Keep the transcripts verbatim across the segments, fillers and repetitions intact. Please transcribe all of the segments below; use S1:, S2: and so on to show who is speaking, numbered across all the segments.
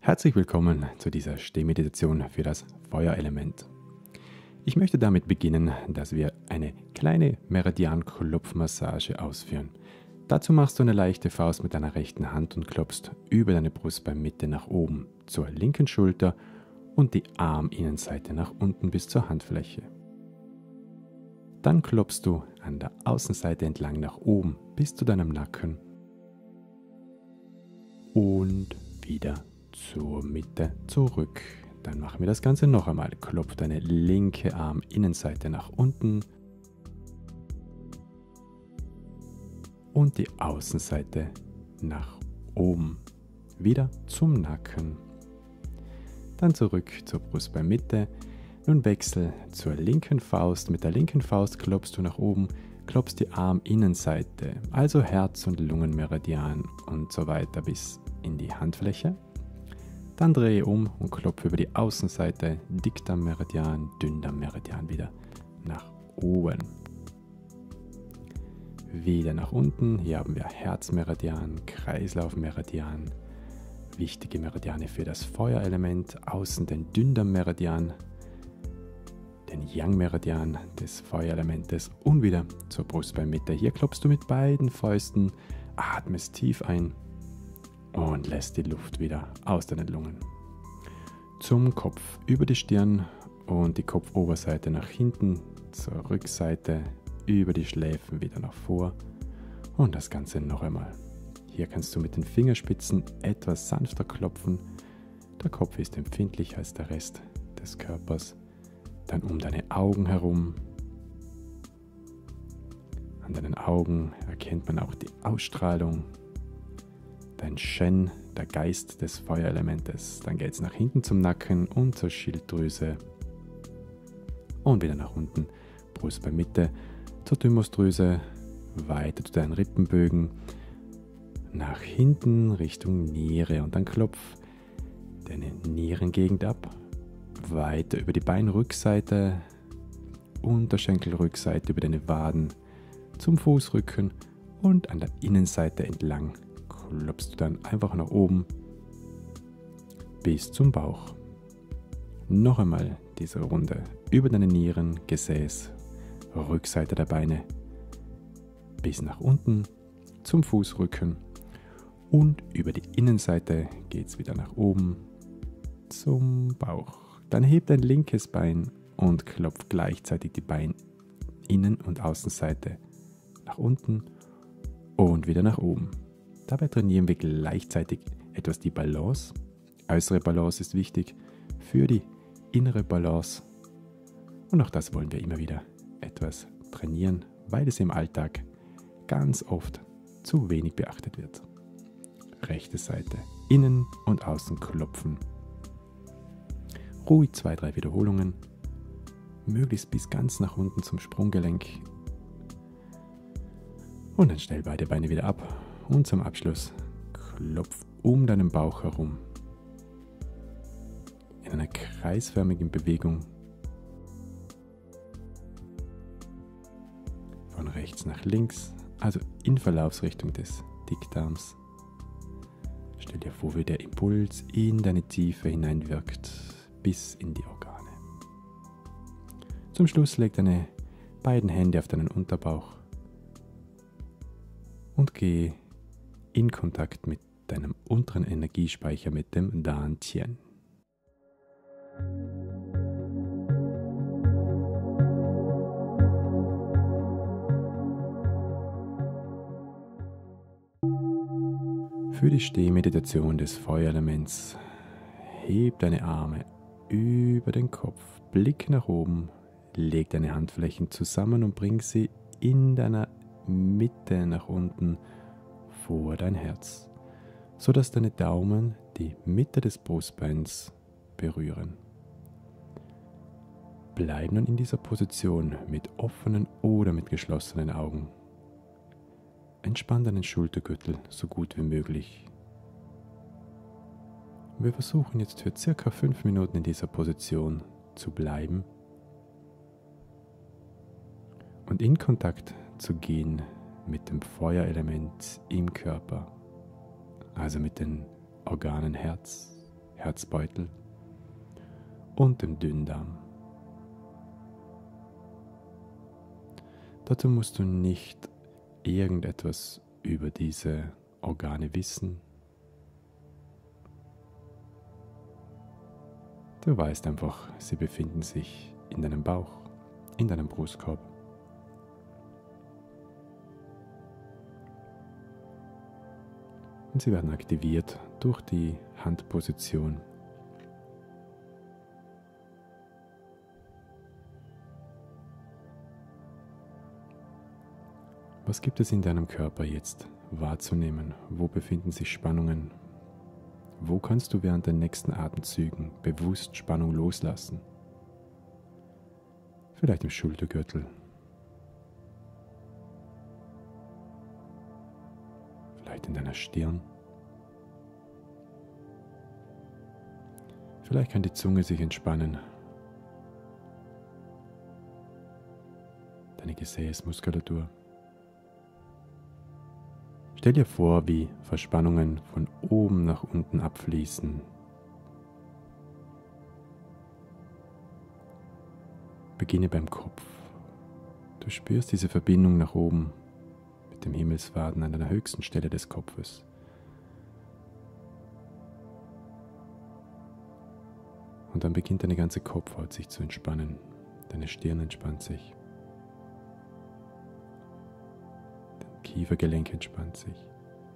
S1: Herzlich willkommen zu dieser Stehmeditation für das Feuerelement. Ich möchte damit beginnen, dass wir eine kleine Meridian-Klopfmassage ausführen. Dazu machst du eine leichte Faust mit deiner rechten Hand und klopfst über deine Brustbeinmitte nach oben zur linken Schulter und die Arminnenseite nach unten bis zur Handfläche. Dann klopfst du an der Außenseite entlang nach oben bis zu deinem Nacken und wieder zur Mitte zurück. Dann machen wir das Ganze noch einmal. Klopf deine linke Arminnenseite nach unten und die Außenseite nach oben. Wieder zum Nacken. Dann zurück zur Brustbeinmitte. Nun wechsel zur linken Faust. Mit der linken Faust klopfst du nach oben, klopfst die Arminnenseite, also Herz- und Lungenmeridian und so weiter bis in die Handfläche. Dann drehe um und klopfe über die Außenseite, Dickdarmmeridian, Dünndarmmeridian wieder nach oben. Wieder nach unten, hier haben wir Herzmeridian, Kreislaufmeridian, wichtige Meridiane für das Feuerelement, außen den Dünndarmmeridian, den Yang-Meridian des Feuerelementes und wieder zur Brustbeinmitte. Hier klopfst du mit beiden Fäusten, atmest tief ein und lässt die Luft wieder aus deinen Lungen. Zum Kopf über die Stirn und die Kopfoberseite nach hinten, zur Rückseite, über die Schläfen wieder nach vor und das Ganze noch einmal. Hier kannst du mit den Fingerspitzen etwas sanfter klopfen. Der Kopf ist empfindlicher als der Rest des Körpers. Dann um deine Augen herum. An deinen Augen erkennt man auch die Ausstrahlung. Dein Shen, der Geist des Feuerelementes. Dann geht es nach hinten zum Nacken und zur Schilddrüse. Und wieder nach unten, Brustbeinmitte, zur Thymusdrüse, weiter zu deinen Rippenbögen, nach hinten Richtung Niere. Und dann klopf deine Nierengegend ab, weiter über die Beinrückseite, Unterschenkelrückseite, über deine Waden, zum Fußrücken und an der Innenseite entlang. Klopfst du dann einfach nach oben bis zum Bauch. Noch einmal diese Runde über deine Nieren, Gesäß, Rückseite der Beine bis nach unten zum Fußrücken und über die Innenseite geht es wieder nach oben zum Bauch. Dann heb dein linkes Bein und klopf gleichzeitig die Beininnen- und Außenseite nach unten und wieder nach oben. Dabei trainieren wir gleichzeitig etwas die Balance. Äußere Balance ist wichtig für die innere Balance. Und auch das wollen wir immer wieder etwas trainieren, weil es im Alltag ganz oft zu wenig beachtet wird. Rechte Seite, innen und außen klopfen. Ruhig zwei, drei Wiederholungen. Möglichst bis ganz nach unten zum Sprunggelenk. Und dann stell beide Beine wieder ab. Und zum Abschluss klopf um deinen Bauch herum. In einer kreisförmigen Bewegung. Von rechts nach links, also in Verlaufsrichtung des Dickdarms. Stell dir vor, wie der Impuls in deine Tiefe hineinwirkt, bis in die Organe. Zum Schluss leg deine beiden Hände auf deinen Unterbauch und geh in Kontakt mit deinem unteren Energiespeicher, mit dem Dantian. Für die Stehmeditation des Feuerelements heb deine Arme über den Kopf, blick nach oben, leg deine Handflächen zusammen und bring sie in deiner Mitte nach unten vor dein Herz, sodass deine Daumen die Mitte des Brustbeins berühren. Bleib nun in dieser Position mit offenen oder mit geschlossenen Augen. Entspann deinen Schultergürtel so gut wie möglich. Wir versuchen jetzt für circa fünf Minuten in dieser Position zu bleiben und in Kontakt zu gehen mit dem Feuerelement im Körper, also mit den Organen Herz, Herzbeutel und dem Dünndarm. Dazu musst du nicht irgendetwas über diese Organe wissen. Du weißt einfach, sie befinden sich in deinem Bauch, in deinem Brustkorb. Und sie werden aktiviert durch die Handposition. Was gibt es in deinem Körper jetzt wahrzunehmen? Wo befinden sich Spannungen? Wo kannst du während den nächsten Atemzügen bewusst Spannung loslassen? Vielleicht im Schultergürtel. Vielleicht in deiner Stirn. Vielleicht kann die Zunge sich entspannen. Deine Gesäßmuskulatur. Stell dir vor, wie Verspannungen von oben nach unten abfließen. Beginne beim Kopf. Du spürst diese Verbindung nach oben mit dem Himmelsfaden an der höchsten Stelle des Kopfes. Und dann beginnt deine ganze Kopfhaut sich zu entspannen. Deine Stirn entspannt sich. Kiefergelenk entspannt sich.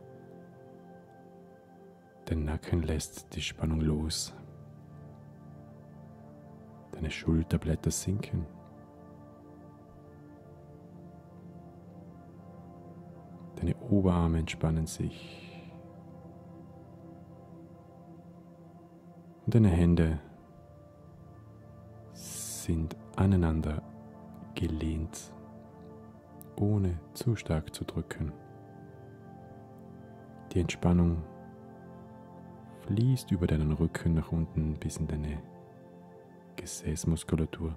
S1: Der Nacken lässt die Spannung los. Deine Schulterblätter sinken. Deine Oberarme entspannen sich. Und deine Hände sind aneinander gelehnt, ohne zu stark zu drücken. Die Entspannung fließt über deinen Rücken nach unten bis in deine Gesäßmuskulatur.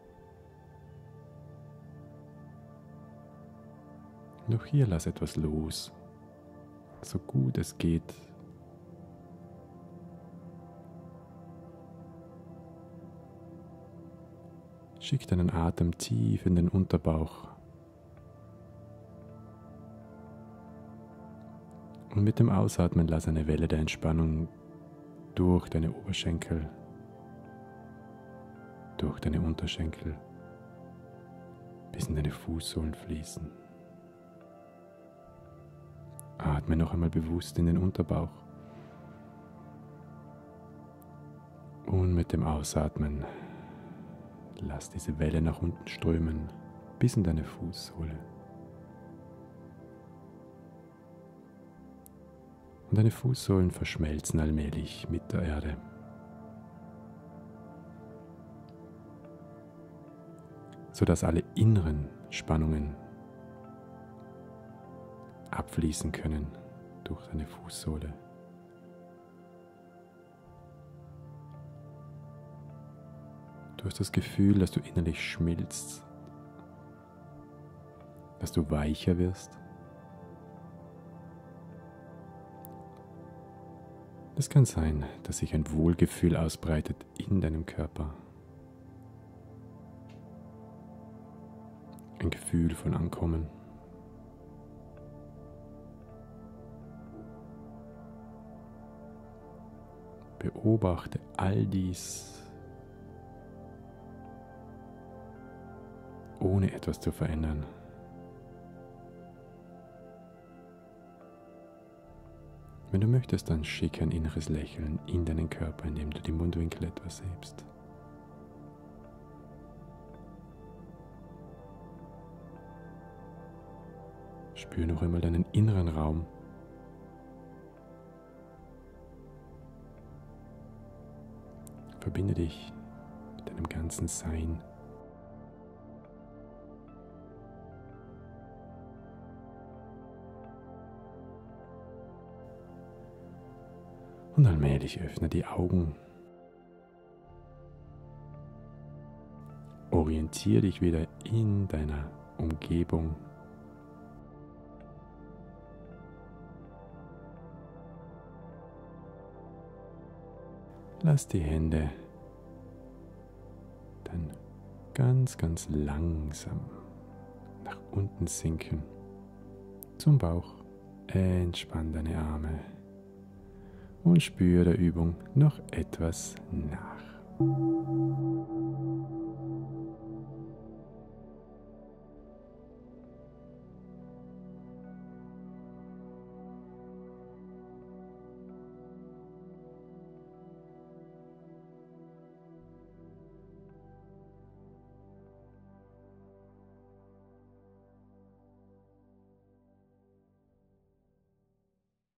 S1: Und auch hier lass etwas los, so gut es geht. Schick deinen Atem tief in den Unterbauch. Und mit dem Ausatmen lass eine Welle der Entspannung durch deine Oberschenkel, durch deine Unterschenkel bis in deine Fußsohlen fließen. Atme noch einmal bewusst in den Unterbauch. Und mit dem Ausatmen lass diese Welle nach unten strömen bis in deine Fußsohle. Und deine Fußsohlen verschmelzen allmählich mit der Erde. Sodass alle inneren Spannungen abfließen können durch deine Fußsohle. Du hast das Gefühl, dass du innerlich schmilzt, dass du weicher wirst. Es kann sein, dass sich ein Wohlgefühl ausbreitet in deinem Körper. Ein Gefühl von Ankommen. Beobachte all dies, ohne etwas zu verändern. Wenn du möchtest, dann schick ein inneres Lächeln in deinen Körper, indem du die Mundwinkel etwas hebst. Spür noch einmal deinen inneren Raum. Verbinde dich mit deinem ganzen Sein. Und allmählich öffne die Augen. Orientiere dich wieder in deiner Umgebung. lass die Hände dann ganz, ganz langsam nach unten sinken zum Bauch. Entspann deine Arme und spüre der Übung noch etwas nach.